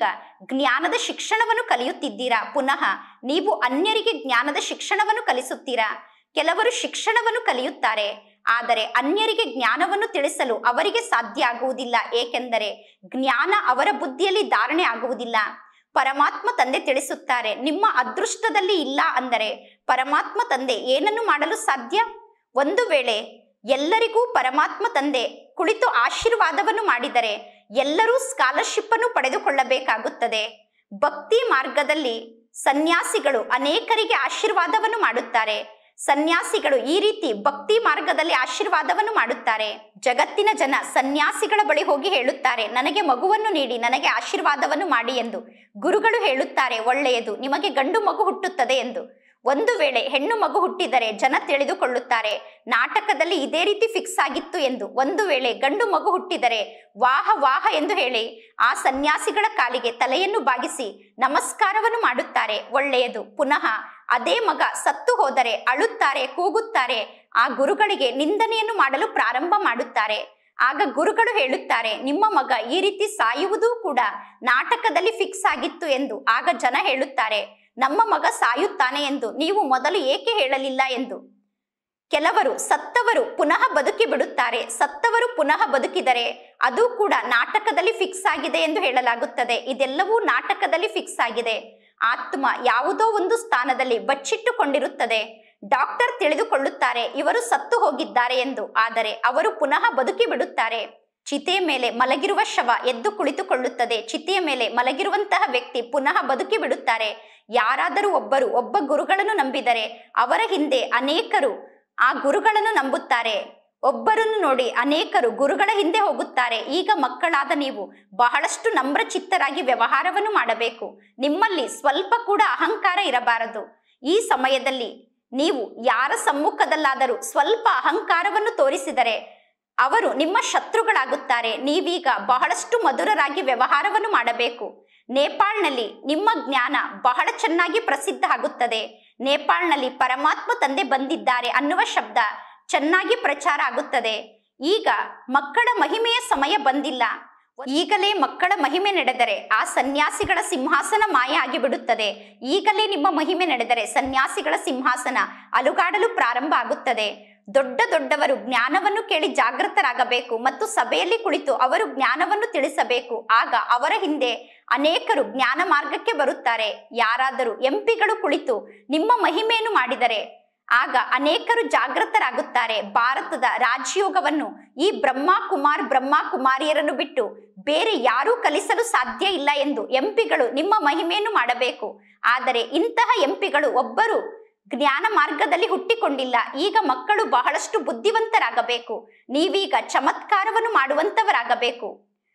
A: ಜ್ಞಾನದ ಶಿಕ್ಷಣವನ್ನು ಕಲಿಯುತ್ತಿದ್ದೀರಾ. ಪುನಃ ನೀವು ಅನ್ಯರಿಗೆ ಜ್ಞಾನದ ಶಿಕ್ಷಣವನ್ನು ಕಲಿಸುತ್ತೀರಾ. ಕೆಲವರು ಶಿಕ್ಷಣವನ್ನು ಕಲಿಯುತ್ತಾರೆ, ಆದರೆ ಅನ್ಯರಿಗೆ ಜ್ಞಾನವನ್ನು ತಿಳಿಸಲು ಅವರಿಗೆ ಸಾಧ್ಯ ಆಗುವುದಿಲ್ಲ. ಏಕೆಂದರೆ ಜ್ಞಾನ ಅವರ ಬುದ್ಧಿಯಲ್ಲಿ ಧಾರಣೆ ಆಗುವುದಿಲ್ಲ. ಪರಮಾತ್ಮ ತಂದೆ ತಿಳಿಸುತ್ತಾರೆ, ನಿಮ್ಮ ಅದೃಷ್ಟದಲ್ಲಿ ಇಲ್ಲ ಅಂದರೆ ಪರಮಾತ್ಮ ತಂದೆ ಏನನ್ನು ಮಾಡಲು ಸಾಧ್ಯ? ಒಂದು ವೇಳೆ ಎಲ್ಲರಿಗೂ ಪರಮಾತ್ಮ ತಂದೆ ಕುಳಿತು ಆಶೀರ್ವಾದವನ್ನು ಮಾಡಿದರೆ ಎಲ್ಲರೂ ಸ್ಕಾಲರ್ಶಿಪ್ ಅನ್ನು ಪಡೆದುಕೊಳ್ಳಬೇಕಾಗುತ್ತದೆ. ಭಕ್ತಿ ಮಾರ್ಗದಲ್ಲಿ ಸನ್ಯಾಸಿಗಳು ಅನೇಕರಿಗೆ ಆಶೀರ್ವಾದವನ್ನು ಮಾಡುತ್ತಾರೆ. ಸನ್ಯಾಸಿಗಳು ಈ ರೀತಿ ಭಕ್ತಿ ಮಾರ್ಗದಲ್ಲಿ ಆಶೀರ್ವಾದವನ್ನು ಮಾಡುತ್ತಾರೆ. ಜಗತ್ತಿನ ಜನ ಸನ್ಯಾಸಿಗಳ ಬಳಿ ಹೋಗಿ ಹೇಳುತ್ತಾರೆ, ನನಗೆ ಮಗುವನ್ನು ನೀಡಿ, ನನಗೆ ಆಶೀರ್ವಾದವನ್ನು ಮಾಡಿ ಎಂದು. ಗುರುಗಳು ಹೇಳುತ್ತಾರೆ, ಒಳ್ಳೆಯದು, ನಿಮಗೆ ಗಂಡು ಮಗು ಹುಟ್ಟುತ್ತದೆ ಎಂದು. ಒಂದು ವೇಳೆ ಹೆಣ್ಣು ಮಗು ಹುಟ್ಟಿದರೆ ಜನ ತಿಳಿದುಕೊಳ್ಳುತ್ತಾರೆ, ನಾಟಕದಲ್ಲಿ ಇದೇ ರೀತಿ ಫಿಕ್ಸ್ ಆಗಿತ್ತು ಎಂದು. ಒಂದು ವೇಳೆ ಗಂಡು ಮಗು ಹುಟ್ಟಿದರೆ ವಾಹ ವಾಹ ಎಂದು ಹೇಳಿ ಆ ಸನ್ಯಾಸಿಗಳ ಕಾಲಿಗೆ ತಲೆಯನ್ನು ಬಾಗಿಸಿ ನಮಸ್ಕಾರವನ್ನು ಮಾಡುತ್ತಾರೆ. ಒಳ್ಳೆಯದು. ಪುನಃ ಅದೇ ಮಗ ಸತ್ತು ಹೋದರೆ ಅಳುತ್ತಾರೆ, ಕೂಗುತ್ತಾರೆ. ಆ ಗುರುಗಳಿಗೆ ನಿಂದನೆಯನ್ನು ಮಾಡಲು ಪ್ರಾರಂಭ ಮಾಡುತ್ತಾರೆ. ಆಗ ಗುರುಗಳು ಹೇಳುತ್ತಾರೆ, ನಿಮ್ಮ ಮಗ ಈ ರೀತಿ ಸಾಯುವುದೂ ಕೂಡ ನಾಟಕದಲ್ಲಿ ಫಿಕ್ಸ್ ಆಗಿತ್ತು ಎಂದು. ಆಗ ಜನ ಹೇಳುತ್ತಾರೆ, ನಮ್ಮ ಮಗ ಸಾಯುತ್ತಾನೆ ಎಂದು ನೀವು ಮೊದಲು ಏಕೆ ಹೇಳಲಿಲ್ಲ ಎಂದು. ಕೆಲವರು ಸತ್ತವರು ಪುನಃ ಬದುಕಿ ಬಿಡುತ್ತಾರೆ. ಸತ್ತವರು ಪುನಃ ಬದುಕಿದರೆ ಅದು ಕೂಡ ನಾಟಕದಲ್ಲಿ ಫಿಕ್ಸ್ ಆಗಿದೆ ಎಂದು ಹೇಳಲಾಗುತ್ತದೆ. ಇದೆಲ್ಲವೂ ನಾಟಕದಲ್ಲಿ ಫಿಕ್ಸ್ ಆಗಿದೆ. ಆತ್ಮ ಯಾವುದೋ ಒಂದು ಸ್ಥಾನದಲ್ಲಿ ಬಚ್ಚಿಟ್ಟುಕೊಂಡಿರುತ್ತದೆ. ಡಾಕ್ಟರ್ ತಿಳಿದುಕೊಳ್ಳುತ್ತಾರೆ ಇವರು ಸತ್ತು ಹೋಗಿದ್ದಾರೆ ಎಂದು. ಆದರೆ ಅವರು ಪುನಃ ಬದುಕಿ ಬಿಡುತ್ತಾರೆ. ಚಿತೆಯ ಮೇಲೆ ಮಲಗಿರುವ ಶವ ಎದ್ದು ಕುಳಿತುಕೊಳ್ಳುತ್ತದೆ. ಚಿತೆಯ ಮೇಲೆ ಮಲಗಿರುವಂತಹ ವ್ಯಕ್ತಿ ಪುನಃ ಬದುಕಿ ಬಿಡುತ್ತಾರೆ. ಯಾರಾದರೂ ಒಬ್ಬ ಗುರುಗಳನ್ನು ನಂಬಿದರೆ ಅವರ ಹಿಂದೆ ಅನೇಕರು ಆ ಗುರುಗಳನ್ನು ನಂಬುತ್ತಾರೆ. ಒಬ್ಬರನ್ನು ನೋಡಿ ಅನೇಕರು ಗುರುಗಳ ಹಿಂದೆ ಹೋಗುತ್ತಾರೆ. ಈಗ ಮಕ್ಕಳಾದ ನೀವು ಬಹಳಷ್ಟು ನಮ್ರಚಿತ್ತರಾಗಿ ವ್ಯವಹಾರವನ್ನು ಮಾಡಬೇಕು. ನಿಮ್ಮಲ್ಲಿ ಸ್ವಲ್ಪ ಕೂಡ ಅಹಂಕಾರ ಇರಬಾರದು. ಈ ಸಮಯದಲ್ಲಿ ನೀವು ಯಾರ ಸಮ್ಮುಖದಲ್ಲಾದರೂ ಸ್ವಲ್ಪ ಅಹಂಕಾರವನ್ನು ತೋರಿಸಿದರೆ ಅವರು ನಿಮ್ಮ ಶತ್ರುಗಳಾಗುತ್ತಾರೆ. ನೀವೀಗ ಬಹಳಷ್ಟು ಮಧುರರಾಗಿ ವ್ಯವಹಾರವನ್ನು ಮಾಡಬೇಕು. ನೇಪಾಳ್ನಲ್ಲಿ ನಿಮ್ಮ ಜ್ಞಾನ ಬಹಳ ಚೆನ್ನಾಗಿ ಪ್ರಸಿದ್ಧ ಆಗುತ್ತದೆ. ನೇಪಾಳ್ನಲ್ಲಿ ಪರಮಾತ್ಮ ತಂದೆ ಬಂದಿದ್ದಾರೆ ಅನ್ನುವ ಶಬ್ದ ಚೆನ್ನಾಗಿ ಪ್ರಚಾರ ಆಗುತ್ತದೆ. ಈಗ ಮಕ್ಕಳ ಮಹಿಮೆಯ ಸಮಯ ಬಂದಿಲ್ಲ. ಈಗಲೇ ಮಕ್ಕಳ ಮಹಿಮೆ ನಡೆದರೆ ಆ ಸನ್ಯಾಸಿಗಳ ಸಿಂಹಾಸನ ಮಾಯ ಆಗಿಬಿಡುತ್ತದೆ. ಈಗಲೇ ನಿಮ್ಮ ಮಹಿಮೆ ನಡೆದರೆ ಸನ್ಯಾಸಿಗಳ ಸಿಂಹಾಸನ ಅಲುಗಾಡಲು ಪ್ರಾರಂಭ ಆಗುತ್ತದೆ. ದೊಡ್ಡವರು ಜ್ಞಾನವನ್ನು ಕೇಳಿ ಜಾಗೃತರಾಗಬೇಕು ಮತ್ತು ಸಭೆಯಲ್ಲಿ ಕುಳಿತು ಅವರು ಜ್ಞಾನವನ್ನು ತಿಳಿಸಬೇಕು. ಆಗ ಅವರ ಹಿಂದೆ ಅನೇಕರು ಜ್ಞಾನ ಮಾರ್ಗಕ್ಕೆ ಬರುತ್ತಾರೆ. ಯಾರಾದರೂ ಎಂಪಿಗಳು ಕುಳಿತು ನಿಮ್ಮ ಮಹಿಮೆಯನ್ನು ಮಾಡಿದರೆ ಆಗ ಅನೇಕರು ಜಾಗೃತರಾಗುತ್ತಾರೆ. ಭಾರತದ ರಾಜಯೋಗವನ್ನು ಈ ಬ್ರಹ್ಮ ಕುಮಾರಿಯರನ್ನು ಬಿಟ್ಟು ಬೇರೆ ಯಾರೂ ಕಲಿಸಲು ಸಾಧ್ಯ ಇಲ್ಲ ಎಂದು ಎಂಪಿಗಳು ನಿಮ್ಮ ಮಹಿಮೆಯನ್ನು ಮಾಡಬೇಕು. ಆದರೆ ಇಂತಹ ಎಂಪಿಗಳು ಒಬ್ಬರು ಜ್ಞಾನ ಮಾರ್ಗದಲ್ಲಿ ಹುಟ್ಟಿಕೊಂಡಿಲ್ಲ. ಈಗ ಮಕ್ಕಳು ಬಹಳಷ್ಟು ಬುದ್ಧಿವಂತರಾಗಬೇಕು. ನೀವೀಗ ಚಮತ್ಕಾರವನ್ನು ಮಾಡುವಂತವರಾಗಬೇಕು.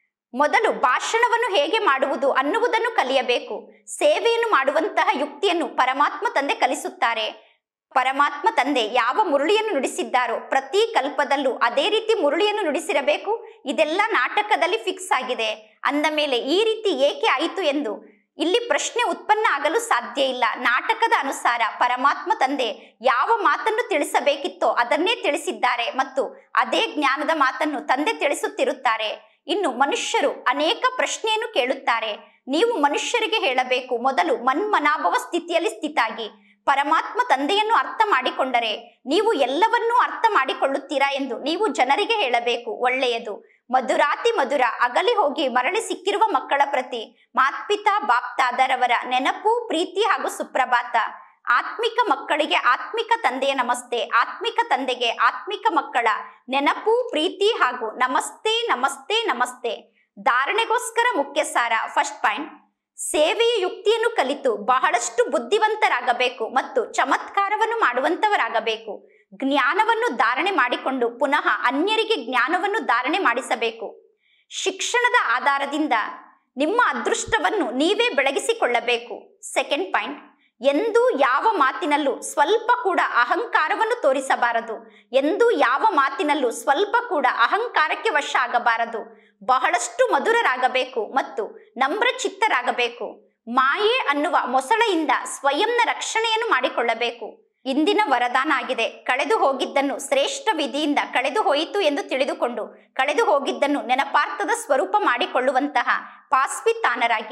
A: ಮೊದಲು ಭಾಷಣವನ್ನು ಹೇಗೆ ಮಾಡುವುದು ಅನ್ನುವುದನ್ನು ಕಲಿಯಬೇಕು. ಸೇವೆಯನ್ನು ಮಾಡುವಂತಹ ಯುಕ್ತಿಯನ್ನು ಪರಮಾತ್ಮ ತಂದೆ ಕಲಿಸುತ್ತಾರೆ. ಪರಮಾತ್ಮ ತಂದೆ ಯಾವ ಮುರುಳಿಯನ್ನು ನುಡಿಸಿದ್ದಾರೋ ಪ್ರತಿ ಕಲ್ಪದಲ್ಲೂ ಅದೇ ರೀತಿ ಮುರುಳಿಯನ್ನು ನುಡಿಸಿರಬೇಕು. ಇದೆಲ್ಲ ನಾಟಕದಲ್ಲಿ ಫಿಕ್ಸ್ ಆಗಿದೆ ಅಂದ ಮೇಲೆ ಈ ರೀತಿ ಏಕೆ ಆಯಿತು ಎಂದು ಇಲ್ಲಿ ಪ್ರಶ್ನೆ ಉತ್ಪನ್ನ ಆಗಲು ಸಾಧ್ಯ ಇಲ್ಲ. ನಾಟಕದ ಅನುಸಾರ ಪರಮಾತ್ಮ ತಂದೆ ಯಾವ ಮಾತನ್ನು ತಿಳಿಸಬೇಕಿತ್ತೋ ಅದನ್ನೇ ತಿಳಿಸಿದ್ದಾರೆ ಮತ್ತು ಅದೇ ಜ್ಞಾನದ ಮಾತನ್ನು ತಂದೆ ತಿಳಿಸುತ್ತಿರುತ್ತಾರೆ. ಇನ್ನು ಮನುಷ್ಯರು ಅನೇಕ ಪ್ರಶ್ನೆಯನ್ನು ಕೇಳುತ್ತಾರೆ. ನೀವು ಮನುಷ್ಯರಿಗೆ ಹೇಳಬೇಕು, ಮೊದಲು ಮನ್ಮನಾಭವ ಸ್ಥಿತಿಯಲ್ಲಿ ಸ್ಥಿತಾಗಿ ಪರಮಾತ್ಮ ತಂದೆಯನ್ನು ಅರ್ಥ ಮಾಡಿಕೊಂಡರೆ ನೀವು ಎಲ್ಲವನ್ನೂ ಅರ್ಥ ಮಾಡಿಕೊಳ್ಳುತ್ತೀರಾ ಎಂದು ನೀವು ಜನರಿಗೆ ಹೇಳಬೇಕು. ಒಳ್ಳೆಯದು. ಮಧುರಾತಿ ಮಧುರ ಅಗಲಿ ಹೋಗಿ ಮರಳಿ ಸಿಕ್ಕಿರುವ ಮಕ್ಕಳ ಪ್ರತಿ ಮಾತ್ಪಿತಾ ಬಾಪ್ತಾದರವರ ನೆನಪು, ಪ್ರೀತಿ ಹಾಗೂ ಸುಪ್ರಭಾತ. ಆತ್ಮಿಕ ಮಕ್ಕಳಿಗೆ ಆತ್ಮಿಕ ತಂದೆಯ ನಮಸ್ತೆ. ಆತ್ಮಿಕ ತಂದೆಗೆ ಆತ್ಮಿಕ ಮಕ್ಕಳ ನೆನಪು, ಪ್ರೀತಿ ಹಾಗೂ ನಮಸ್ತೆ ನಮಸ್ತೆ ನಮಸ್ತೆ. ಧಾರಣೆಗೋಸ್ಕರ ಮುಖ್ಯ ಸಾರ. ಫಸ್ಟ್ ಪಾಯಿಂಟ್, ಸೇವೆಯ ಯುಕ್ತಿಯನ್ನು ಕಲಿತು ಬಹಳಷ್ಟು ಬುದ್ಧಿವಂತರಾಗಬೇಕು ಮತ್ತು ಚಮತ್ಕಾರವನ್ನು ಮಾಡುವಂತವರಾಗಬೇಕು. ಜ್ಞಾನವನ್ನು ಧಾರಣೆ ಮಾಡಿಕೊಂಡು ಪುನಃ ಅನ್ಯರಿಗೆ ಜ್ಞಾನವನ್ನು ಧಾರಣೆ ಮಾಡಿಸಬೇಕು. ಶಿಕ್ಷಣದ ಆಧಾರದಿಂದ ನಿಮ್ಮ ಅದೃಷ್ಟವನ್ನು ನೀವೇ ಬೆಳಗಿಸಿಕೊಳ್ಳಬೇಕು. ಸೆಕೆಂಡ್ ಪಾಯಿಂಟ್, ಎಂದೂ ಯಾವ ಮಾತಿನಲ್ಲೂ ಸ್ವಲ್ಪ ಕೂಡ ಅಹಂಕಾರವನ್ನು ತೋರಿಸಬಾರದು. ಎಂದೂ ಯಾವ ಮಾತಿನಲ್ಲೂ ಸ್ವಲ್ಪ ಕೂಡ ಅಹಂಕಾರಕ್ಕೆ ವಶ ಆಗಬಾರದು. ಬಹಳಷ್ಟು ಮಧುರರಾಗಬೇಕು ಮತ್ತು ನಮ್ರಚಿತ್ತರಾಗಬೇಕು. ಮಾಯೆ ಅನ್ನುವ ಮೊಸಳೆಯಿಂದ ಸ್ವಯಂನ ರಕ್ಷಣೆಯನ್ನು ಮಾಡಿಕೊಳ್ಳಬೇಕು. ಇಂದಿನ ವರದಾನ ಆಗಿದೆ. ಕಳೆದು ಹೋಗಿದ್ದನ್ನು ಶ್ರೇಷ್ಠ ವಿಧಿಯಿಂದ ಕಳೆದು ಹೋಯಿತು ಎಂದು ತಿಳಿದುಕೊಂಡು ಕಳೆದು ಹೋಗಿದ್ದನ್ನು ನೆನಪಾರ್ಥದ ಸ್ವರೂಪ ಮಾಡಿಕೊಳ್ಳುವಂತಹ ಪಾಸ್ವಿತಾನರಾಗಿ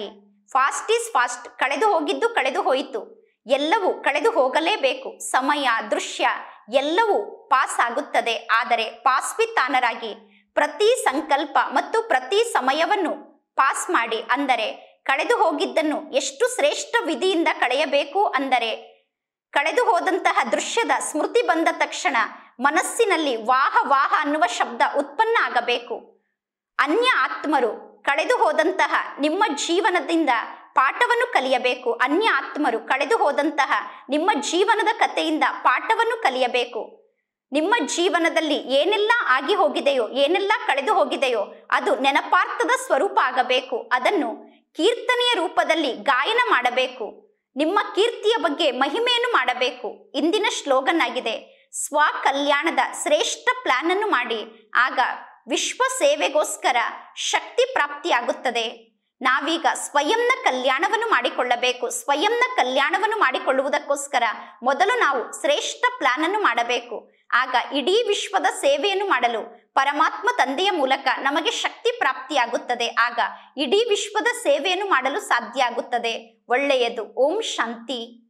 A: ಫಾಸ್ಟ್ ಈಸ್ ಫಾಸ್ಟ್, ಕಳೆದು ಹೋಗಿದ್ದು ಕಳೆದು ಹೋಯಿತು, ಎಲ್ಲವೂ ಕಳೆದು ಹೋಗಲೇಬೇಕು. ಸಮಯ, ದೃಶ್ಯ ಎಲ್ಲವೂ ಪಾಸ್ ಆಗುತ್ತದೆ. ಆದರೆ ಪಾಸ್ವಿತಾನರಾಗಿ ಪ್ರತಿ ಸಂಕಲ್ಪ ಮತ್ತು ಪ್ರತಿ ಸಮಯವನ್ನು ಪಾಸ್ ಮಾಡಿ. ಅಂದರೆ ಕಳೆದು ಹೋಗಿದ್ದನ್ನು ಎಷ್ಟು ಶ್ರೇಷ್ಠ ವಿಧಿಯಿಂದ ಕಳೆಯಬೇಕು ಅಂದರೆ ಕಳೆದು ಹೋದಂತಹ ದೃಶ್ಯದ ಸ್ಮೃತಿ ಬಂದ ತಕ್ಷಣ ಮನಸ್ಸಿನಲ್ಲಿ ವಾಹ ವಾಹ ಅನ್ನುವ ಶಬ್ದ ಉತ್ಪನ್ನ ಆಗಬೇಕು. ಅನ್ಯ ಆತ್ಮರು ಕಳೆದು ಹೋದಂತಹ ನಿಮ್ಮ ಜೀವನದಿಂದ ಪಾಠವನ್ನು ಕಲಿಯಬೇಕು. ಅನ್ಯ ಆತ್ಮರು ಕಳೆದು ಹೋದಂತಹ ನಿಮ್ಮ ಜೀವನದ ಕಥೆಯಿಂದ ಪಾಠವನ್ನು ಕಲಿಯಬೇಕು. ನಿಮ್ಮ ಜೀವನದಲ್ಲಿ ಏನೆಲ್ಲ ಆಗಿ ಹೋಗಿದೆಯೋ, ಏನೆಲ್ಲ ಕಳೆದು ಹೋಗಿದೆಯೋ ಅದು ನೆನಪಾರ್ಥದ ಸ್ವರೂಪ ಆಗಬೇಕು. ಅದನ್ನು ಕೀರ್ತನೆಯ ರೂಪದಲ್ಲಿ ಗಾಯನ ಮಾಡಬೇಕು. ನಿಮ್ಮ ಕೀರ್ತಿಯ ಬಗ್ಗೆ ಮಹಿಮೆಯನ್ನು ಮಾಡಬೇಕು. ಇಂದಿನ ಸ್ಲೋಗನ್ ಆಗಿದೆ, ಸ್ವ ಕಲ್ಯಾಣದ ಶ್ರೇಷ್ಠ ಪ್ಲಾನ್ ಅನ್ನು ಮಾಡಿ, ಆಗ ವಿಶ್ವ ಸೇವೆಗೋಸ್ಕರ ಶಕ್ತಿ ಪ್ರಾಪ್ತಿಯಾಗುತ್ತದೆ. ನಾವೀಗ ಸ್ವಯಂನ ಕಲ್ಯಾಣವನ್ನು ಮಾಡಿಕೊಳ್ಳಬೇಕು. ಸ್ವಯಂನ ಕಲ್ಯಾಣವನ್ನು ಮಾಡಿಕೊಳ್ಳುವುದಕ್ಕೋಸ್ಕರ ಮೊದಲು ನಾವು ಶ್ರೇಷ್ಠ ಪ್ಲಾನ್ ಅನ್ನು ಮಾಡಬೇಕು. ಆಗ ಇಡೀ ವಿಶ್ವದ ಸೇವೆಯನ್ನು ಮಾಡಲು ಪರಮಾತ್ಮ ತಂದೆಯ ಮೂಲಕ ನಮಗೆ ಶಕ್ತಿ ಪ್ರಾಪ್ತಿಯಾಗುತ್ತದೆ. ಆಗ ಇಡೀ ವಿಶ್ವದ ಸೇವೆಯನ್ನು ಮಾಡಲು ಸಾಧ್ಯ ಆಗುತ್ತದೆ. ಒಳ್ಳೆಯದು. ಓಂ ಶಾಂತಿ.